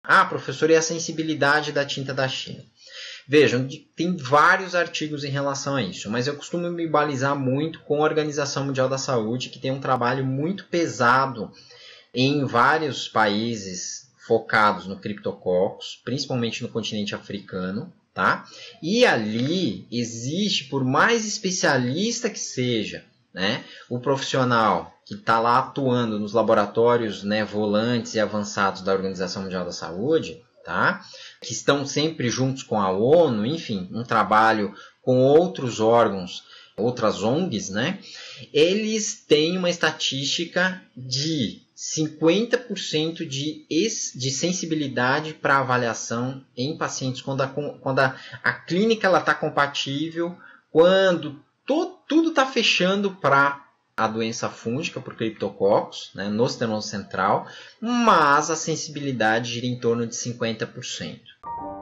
Ah, professor, e a sensibilidade da tinta da China? Vejam, tem vários artigos em relação a isso, mas eu costumo me balizar muito com a Organização Mundial da Saúde, que tem um trabalho muito pesado em vários países focados no Cryptococcus, principalmente no continente africano, tá? E ali existe, por mais especialista que seja, né, o profissional que está lá atuando nos laboratórios, né, volantes e avançados da Organização Mundial da Saúde, tá? Que estão sempre juntos com a ONU, enfim, um trabalho com outros órgãos, outras ONGs, né? Eles têm uma estatística de 50% de sensibilidade para avaliação em pacientes quando a clínica está compatível, quando tudo está fechando para a doença fúngica por Cryptococcus, né, no sistema central, mas a sensibilidade gira em torno de 50%.